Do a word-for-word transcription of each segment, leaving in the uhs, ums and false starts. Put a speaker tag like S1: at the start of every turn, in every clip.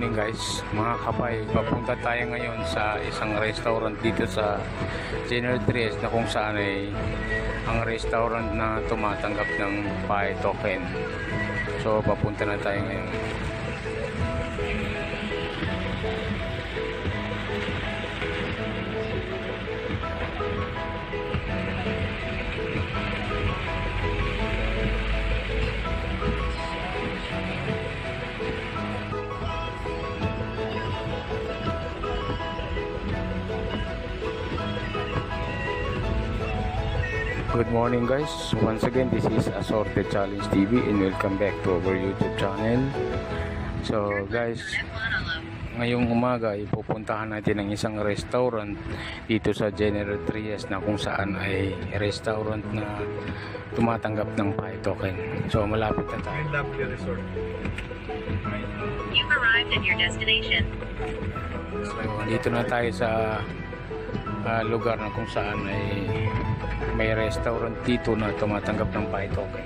S1: morning guys, mga kapay. Papunta tayo ngayon sa isang restaurant dito sa General Trias na kung saan ay ang restaurant na tumatanggap ng pay token. So papunta na tayo ngayon. Good morning guys, once again this is Assorted Challenge T V and welcome back to our YouTube channel. So guys, ngayong umaga ipupuntahan natin ang isang restaurant dito sa General Trias na kung saan ay restaurant na tumatanggap ng pay token. So malapit na tayo.
S2: W Resort.
S3: You've arrived at your destination.
S1: So dito na tayo sa uh, lugar na kung saan ay may restaurant dito na tumatanggap ng pay token.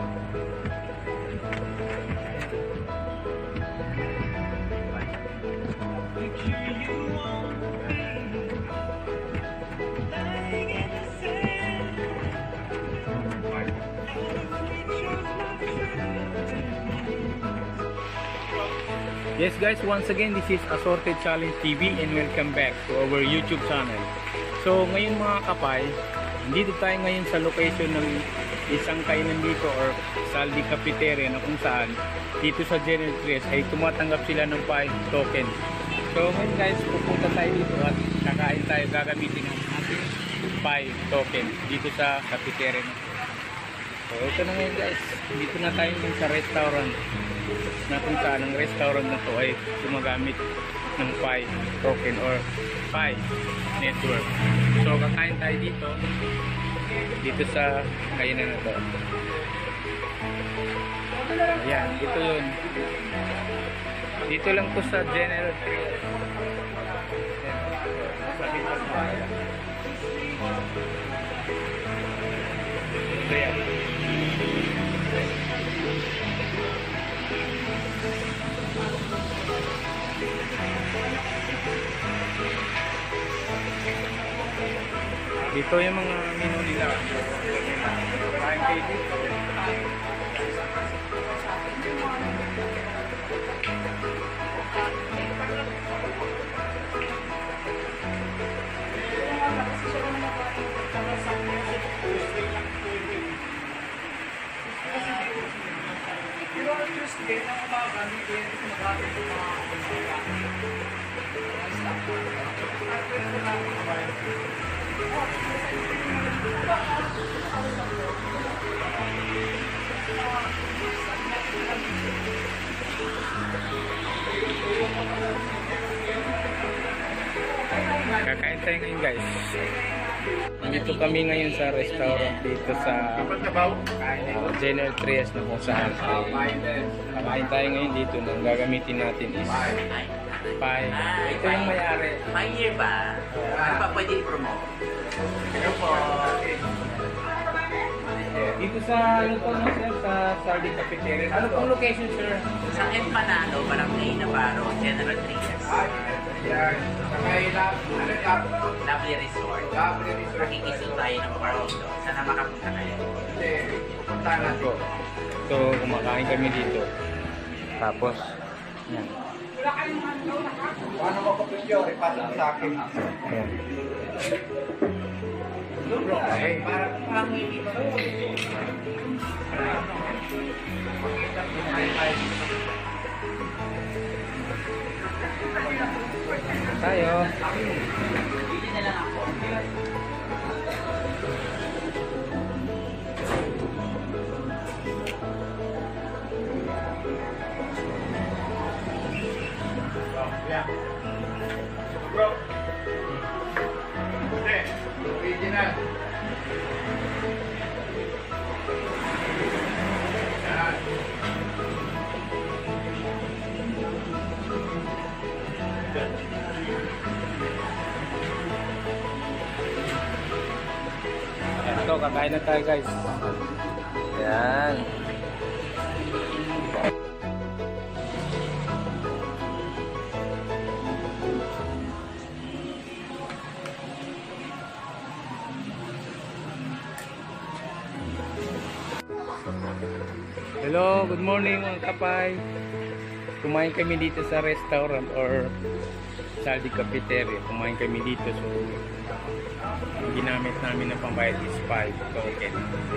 S1: Yes guys, once again this is Assorted Challenge T V and welcome back to our YouTube channel. So ngayon mga kapay, dito tayo ngayon sa location ng isang kainan dito or Saldi Cafeteria na kung saan dito sa General Trias ay tumatanggap sila ng pay token. So ngayon guys, pupunta tayo dito at kakain tayo, gagamitin ang ating pay token dito sa cafeteria na. So ito na ngayon guys, dito na tayo ngayon sa restaurant na kung saan ang restaurant na to ay gumagamit ng pay token or pay network. So kakain tayo dito dito sa kainan na to. Ayan, dito yun. Dito lang to sa General Trias. Ayan. Dito yung mga menu nila. Kain kayo dito. Kakain tayo ngayon guys. Nandito kami ngayon sa restaurant dito sa uh, General Trias na kung saan ay kakain tayo ngayon dito na gagamitin natin is pay. Ito yung may-ari.
S4: May year ba? Ano pa pwede i-promote? Hello po.
S1: Dito sa ano to no sir, sa Saldi Cafeteria. Ano pong location sir?
S4: Sa Empanado, Barangay Navarro, General Trias.
S2: Yan. Sakay lang. Ano lang?
S4: Lovely Resort.
S2: Lovely Resort.
S4: Makikiso tayo ng parking doon. Sana makapunta kayo.
S2: Hindi. Pupunta natin.
S1: So kumakain kami dito. Tapos yan.
S2: Paano mo kapityo? Ipasa sa akin.
S1: Ayan.
S2: Ay, parang parang hindi ba?
S1: Tayo.
S4: Hindi na lang ako.
S2: Yeah. Bro. Hindi. Original. Yan.
S1: Ito, kakain na tayo guys. Yan. good morning mga kapay. Kumain kami dito sa restaurant or Saldi Cafeteria. Kumain kami dito, so ang ginamit namin na pambayad is five token.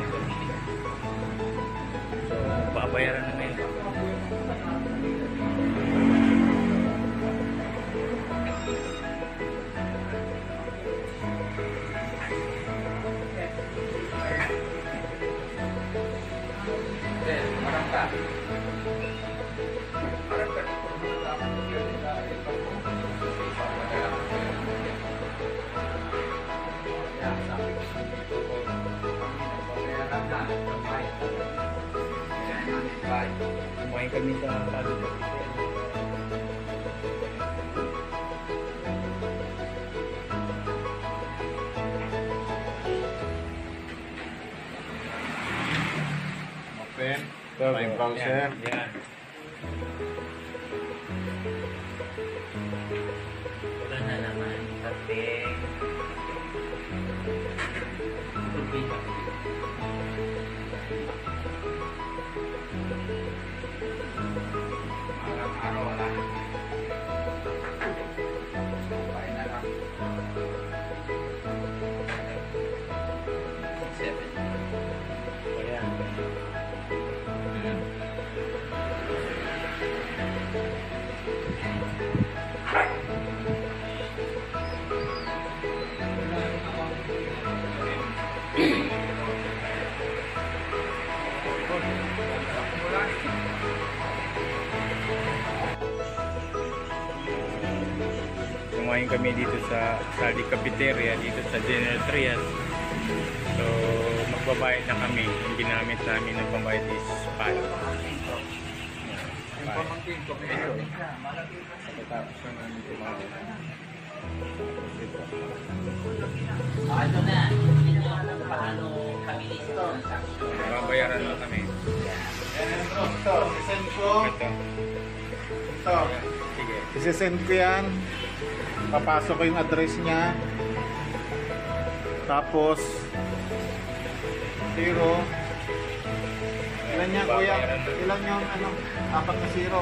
S1: So babayaran na ngayon. Kumain kami sa Saldi Cafeteria.
S2: Open.
S1: So,
S2: May browser.
S1: Yan, yan.
S4: Wala na naman. Kasi...
S2: Araw-araw wala. Sabay na lang.
S4: Seven.
S1: Ayan. Kumain kami dito sa Saldi Cafeteria, dito sa General Trias. So, magbabayad na kami. Yung ginamit namin ng pambayad is five.
S2: Pamangkin ko.
S1: Pagkatapos na namin kumain.
S4: Ah, ito na. Hindi nyo alam paano kabilis to.
S1: Babayaran na kami.
S2: Ito, isend ko.
S1: Ito.
S2: Ito.
S1: Sige.
S2: Isisend ko yan. Papasok ko yung address niya. Tapos, zero. Ilan niya, kuya? Ilan yung ano? Apat na zero.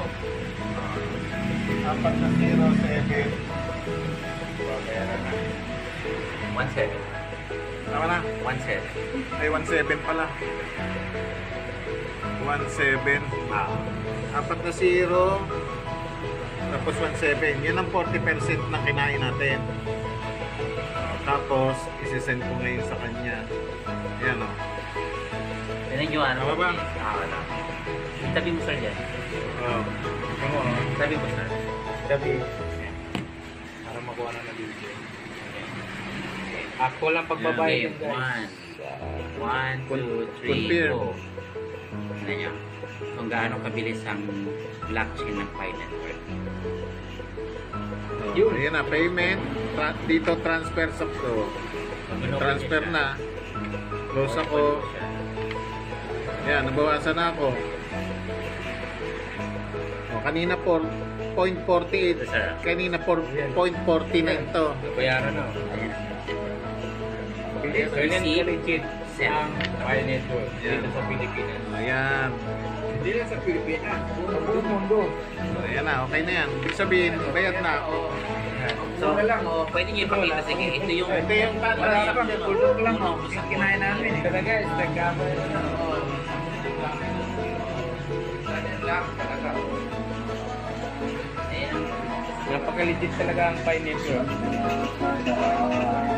S2: Apat na zero, seven.
S1: Babayaran na.
S4: One seven.
S2: Tama na?
S4: One seven.
S2: Ay, one seven pala. one seven.
S4: Ah.
S2: Apat na zero. Tapos one seven. Yan ang forty percent na kinain natin. Tapos, isisend ko ngayon sa kanya. Yan o.
S4: Yan yung ano.
S2: Tama ba?
S4: Ah, wala. Tabi mo sir yan.
S2: Oh.
S1: Ano?
S4: Tabi mo sir.
S1: Gabi. Para makuha na na video. Ako lang pagbabayad
S4: Okay,
S1: guys.
S4: one. One, two, three,
S2: Confirm.
S4: go. Tignan nyo. Kung gaano kabilis ang blockchain ng Pi Network.
S2: Oh,
S1: Yun.
S2: ayan na, payment. Tra- dito transfer sa so, transfer na. Close ako. Ayan, nabawasan na ako. Oh, kanina four point four eight.
S4: Yes, sir.
S2: Kanina four point four nine to.
S1: Bayaran na.
S4: Ayan.
S1: Kailan
S4: Receive.
S1: ka-legit ang Pi Network dito sa Pilipinas?
S2: Ayan.
S1: Hindi lang sa Pilipinas. Sa buong mundo.
S2: So, ayan na, okay na yan. Ibig sabihin, bayad na ako.
S4: So, oh, pwede nyo ipakita. Sige, ito yung...
S2: Ito yung
S4: transaction.
S2: tulog lang.
S4: Uno, sa kinain namin.
S1: Ito na guys, nagkabayad na.
S4: Ayan.
S1: Napaka-legit talaga ang Pi Network.